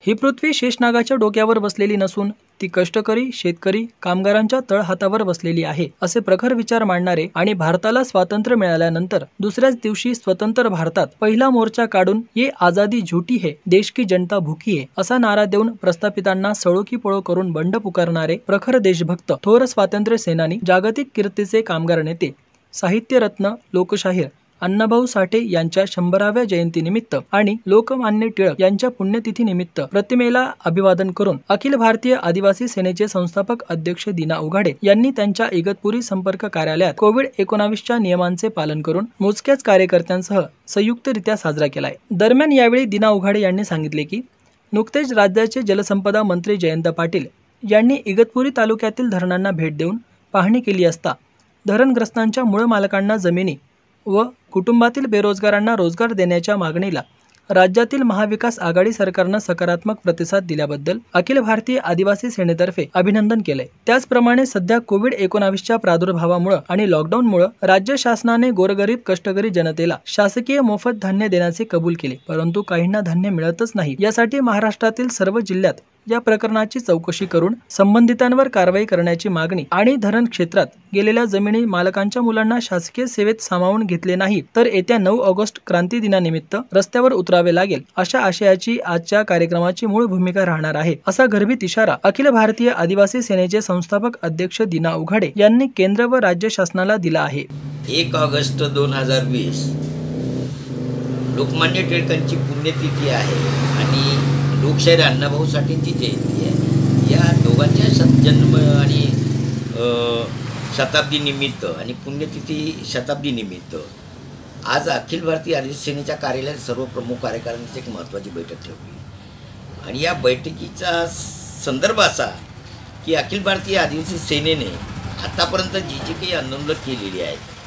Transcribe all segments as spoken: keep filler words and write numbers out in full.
ही पृथ्वी शेषनागाच्या डोक्यावर बसलेली नसून ती कष्टकरी, शेतकरी, कामगारांच्या तळहातावर बसलेली आहे, असे प्रखर विचार मांडणारे आणि भारताला स्वातंत्र्य मिळाल्यानंतर दुसऱ्याच दिवशी स्वतंत्र भारतात पहिला मोर्चा काढून ये आजादी झूठी है, देश की जनता भूकी है असा नारा देऊन प्रस्थापितांना सळो की पळो करून बंड पुकारणारे प्रखर देशभक्त, थोर स्वातंत्र्य सेनानी, जागतिक कीर्तीचे कामगार नेते, साहित्यरत्न, लोकशाहीर अण्णाभाऊ साठे यांच्या शंभराव्या जयंतीनिमित्त आणि लोकमान्य टिळक यांच्या पुण्यतिथीनिमित्त प्रतिमेला अभिवादन करून अखिल भारतीय आदिवासी सेनेचे संस्थापक अध्यक्ष दीना उघाडे यांनी त्यांच्या इगतपुरी संपर्क कार्यालयात कोविड एकोणावीसच्या नियमांचे पालन करून मोजक्याच कार्यकर्त्यांसह संयुक्तरित्या साजरा केलाय। दरम्यान यावेळी दीना उघाडे यांनी सांगितले की नुकतेच राज्याचे जलसंपदा मंत्री जयंत पाटील यांनी इगतपुरी तालुक्यातील धरणांना भेट देऊन पाहणी केली असता धरणग्रस्तांच्या मूळ मालकांना जमिनी व कुटुंबातील बेरोजगारांना रोजगार देण्याच्या मागणीला राज्यातील महाविकास आघाडी सरकारने सकारात्मक प्रतिसाद दिल्याबद्दल अखिल भारतीय आदिवासी सेनेतर्फे अभिनंदन केले। त्याचप्रमाणे सध्या कोविड एकोणावीसच्या प्रादुर्भावामुळे आणि लॉकडाऊनमुळे राज्य शासनाने गोरगरीब कष्टकरी जनतेला शासकीय मोफत धान्य देण्याचे कबूल केले, परंतु काहींना धान्य मिळतच नाही। यासाठी महाराष्ट्रातील सर्व जिल्ह्यात या प्रकरणाची चौकशी करून संबंधितांवर कारवाई करण्याची मागणी आणि धरण क्षेत्रात गेलेल्या जमिनी मालकांच्या मुलांना शासकीय सेवेत सामावून घेतले नाही तर येत्या नऊ ऑगस्ट क्रांती दिनानिमित्त रस्त्यावर उतरावे लागेल अशा आशयाची आजच्या कार्यक्रमाची मूळ भूमिका राहणार आहे, असा गर्भित इशारा अखिल भारतीय आदिवासी सेनेचे संस्थापक अध्यक्ष दीना उघाडे यांनी केंद्र व राज्य शासनाला दिला आहे। एक ऑगस्ट दोन हजार वीस लोकमान्य टिळकांची पुण्यतिथी आहे आणि लोकशाहीर अण्णाभाऊ साठेंची जयंती आहे। या दोघांच्या जन्म आणि शताब्दी निमित्त आणि पुण्यतिथी शताब्दी निमित्त आज अखिल भारतीय आदिवासी सेनेच्या कार्यालयात सर्व प्रमुख कार्यकारिणीची एक महत्त्वाची बैठक ठेवली आणि या बैठकीचा संदर्भ असा की अखिल भारतीय आदिवासी सेनेने आतापर्यंत जी जी काही आंदोलनं केलेली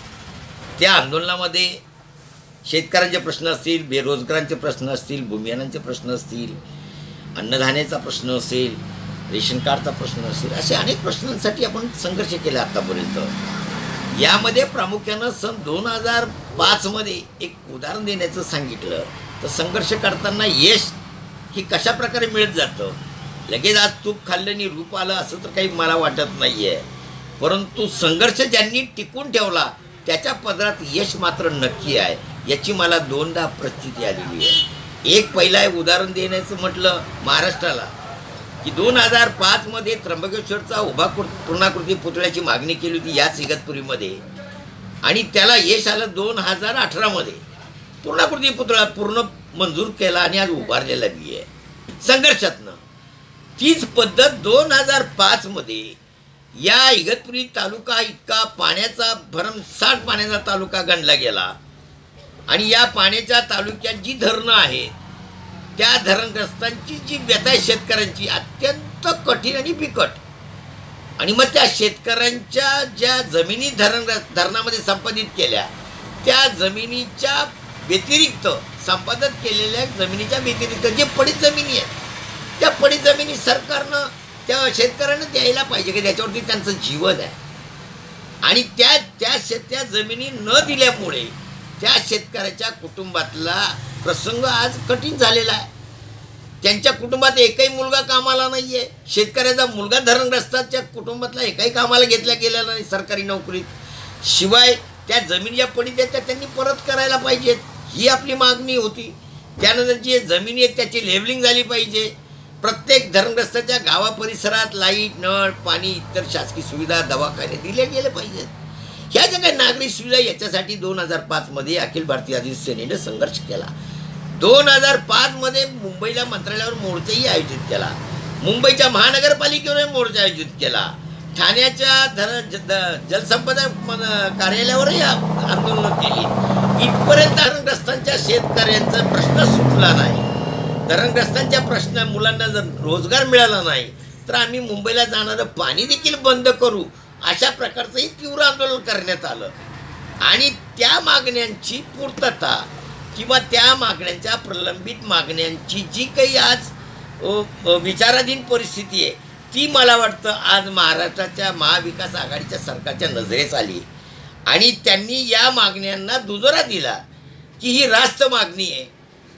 आहेत त्या आंदोलनामध्ये शेतकऱ्यांचे प्रश्न असतील, बेरोजगारांचे प्रश्न असतील, भूमिहीनांचे प्रश्न असतील, अन्नधान्याचा प्रश्न असेल, रेशन कार्डचा प्रश्न असेल, असे अनेक प्रश्नांसाठी आपण संघर्ष केला आतापर्यंत। यामध्ये प्रामुख्यानं सन दोन हजार पाचमध्ये एक उदाहरण देण्याचं सांगितलं तर संघर्ष करताना यश हे कशा प्रकारे मिळत जातं, लगेच आज तूप खाल्ल्याने रूप आलं असं तर काही मला वाटत नाही आहे, परंतु संघर्ष ज्यांनी टिकून ठेवला त्याच्या पदरात यश मात्र नक्की आहे, याची मला दोनदा प्रचिती आलेली आहे। एक पहिला उदाहरण देण्याचं म्हटलं महाराष्ट्राला की दोन हजार पाचमध्ये त्र्यंबकेश्वरचा उभा पूर्णाकृती पुतळ्याची मागणी केली होती याच इगतपुरीमध्ये आणि त्याला यश आलं दोन हजार अठरामध्ये पूर्णाकृती पुतळा पूर्ण मंजूर केला आणि आज उभारलेला बी आहे संघर्षातनं। तीच पद्धत दोन हजार पाचमध्ये या इगतपुरी तालुका इतका पाण्याचा भरमसाठ पाण्याचा तालुका गणला गेला आणि या पाण्याच्या तालुक्यात जी धरणं आहेत त्या धरणग्रस्तांची जी व्यथा आहे शेतकऱ्यांची अत्यंत कठीण आणि बिकट आणि मग त्या शेतकऱ्यांच्या ज्या जमिनी धरण धरणामध्ये संपादित केल्या त्या जमिनीच्या व्यतिरिक्त संपादित केलेल्या जमिनीच्या व्यतिरिक्त जे पडीत जमिनी आहेत त्या पडीत जमिनी सरकारनं त्या शेतकऱ्यांना द्यायला पाहिजे की त्याच्यावरती त्यांचं जीवन आहे आणि त्या त्या शेत त्या जमिनी न दिल्यामुळे त्या शेतकऱ्याच्या कुटुंबातला प्रसंग आज कठीण झालेला आहे। त्यांच्या कुटुंबात एकही मुलगा कामाला नाही आहे, शेतकऱ्याचा मुलगा धरणग्रस्ताच्या कुटुंबातला एकही कामाला घेतला गेलेला नाही सरकारी नोकरीत, शिवाय त्या जमिनी ज्या पडीत आहेत त्या त्यांनी परत करायला पाहिजेत ही आपली मागणी होती। त्यानंतर जी जमिनी आहेत त्याची लेवलिंग झाली पाहिजे, प्रत्येक धरणग्रस्ताच्या गावा परिसरात लाईट, नळ, पाणी, इतर शासकीय सुविधा, दवाखाने दिले गेले पाहिजेत। ह्या ज्या काही नागरिक सुविधा याच्यासाठी दोन हजार पाचमध्ये अखिल भारतीय आदिवासी सेनेने संघर्ष केला। दोन हजार पाचमध्ये मुंबईला मंत्रालयावर मोर्चाही आयोजित केला, मुंबईच्या महानगरपालिकेवर मोर्चा आयोजित केला, ठाण्याच्या धरण जलसंपदा कार्यालयावरही आंदोलनं केली। इथपर्यंत धरणग्रस्तांच्या शेतकऱ्यांचा प्रश्न सुटला नाही, धरणग्रस्तांच्या प्रश्न मुलांना जर रोजगार मिळाला नाही तर आम्ही मुंबईला जाणारं पाणी देखील बंद करू अशा प्रकारचंही तीव्र आंदोलन करण्यात आलं आणि त्या मागण्यांची पूर्तता किंवा त्या मागण्यांच्या प्रलंबित मागण्यांची जी काही आज विचाराधीन परिस्थिती आहे ती मला वाटतं आज महाराष्ट्राच्या महाविकास आघाडीच्या सरकारच्या नजरेस आली आणि त्यांनी या मागण्यांना दुजोरा दिला की ही रास्त मागणी आहे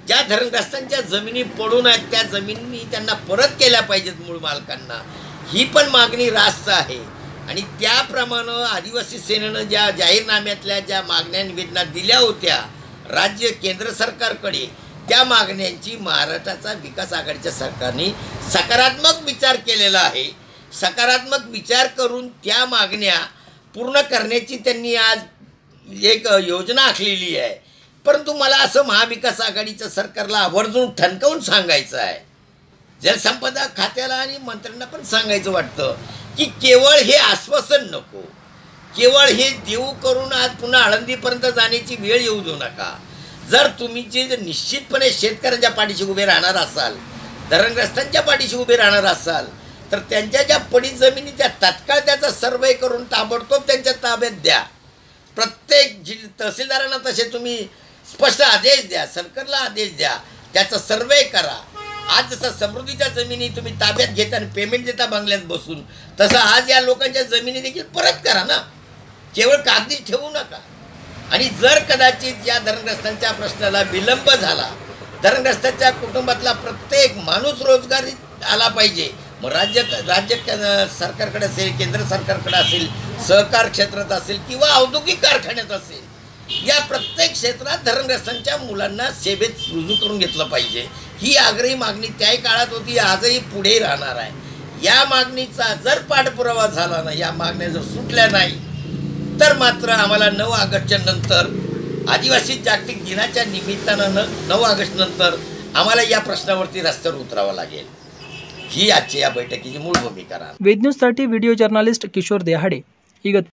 ज्या धरणग्रस्तांच्या जमिनी पडून आहेत त्या जमिनी त्यांना परत केल्या पाहिजेत मूळ मालकांना, ही पण मागणी रास्त आहे. आणि त्याप्रमाणे आदिवासी सेनेनं ज्या जाहीरनाम्यातल्या ज्या मागण्या निवेदना दिल्या होत्या राज्य केंद्र सरकारकडे, त्या मागण्यांची महाराष्ट्राचा विकास आघाडीच्या सरकारने सकारात्मक विचार केलेला आहे. सकारात्मक विचार करून त्या मागण्या पूर्ण करण्याची त्यांनी आज एक योजना आखलेली आहे. परंतु मला असं महाविकास आघाडीच्या सरकारला आवर्जून ठणकावून सांगायचं आहे, जलसंपदा खात्याला आणि मंत्र्यांना पण सांगायचं वाटतं की केवळ हे आश्वासन नको, केवळ हे देऊ करून आज पुन्हा आळंदीपर्यंत जाण्याची वेळ येऊ देऊ नका. जर तुम्ही जे निश्चितपणे शेतकऱ्यांच्या पाठीशी उभे राहणार असाल, धरणग्रस्तांच्या पाठीशी उभे राहणार असाल, तर त्यांच्या ज्या पडीत जमिनी त्या तात्काळ त्याचा सर्वे करून ताबडतोब त्यांच्या ताब्यात द्या. प्रत्येक जि तहसीलदारांना तसे तुम्ही स्पष्ट आदेश द्या, सरकारला आदेश द्या, त्याचा सर्वे करा. आज जसं समृद्धीच्या जमिनी तुम्ही ताब्यात घेता आणि पेमेंट देता बंगल्यात बसून, तसं आज या लोकांच्या जमिनी देखील परत करा ना, केवळ कागदी ठेवू नका. आणि जर कदाचित या धरणग्रस्तांच्या प्रश्नाला विलंब झाला, धरणग्रस्तांच्या कुटुंबातला प्रत्येक माणूस रोजगारी आला पाहिजे, मग राज्य राज्य सरकारकडे असेल, केंद्र सरकारकडे असेल, सहकार क्षेत्रात असेल किंवा औद्योगिक कारखान्यात असेल, या प्रत्येक क्षेत्रात धरणग्रस्तांच्या मुलांना सेवेत रुजू करून घेतलं पाहिजे. ही आग्रही मागणी त्याही काळात होती, आजही पुढे राहणार आहे. या मागणीचा जर पाठपुरावा झाला नाही, या मागण्या जर सुटल्या नाही, तर मात्र आम्हाला नऊ ऑगस्टच्या नंतर आदिवासी जागतिक दिनाच्या निमित्तानं नऊ ऑगस्ट नंतर आम्हाला या प्रश्नावरती रस्त्यावर उतरावं लागेल. ही आजच्या या बैठकीची मूळ भूमिका राहणार. वेद न्यूजसाठी व्हिडिओ जर्नलिस्ट किशोर देहाडे, इगत.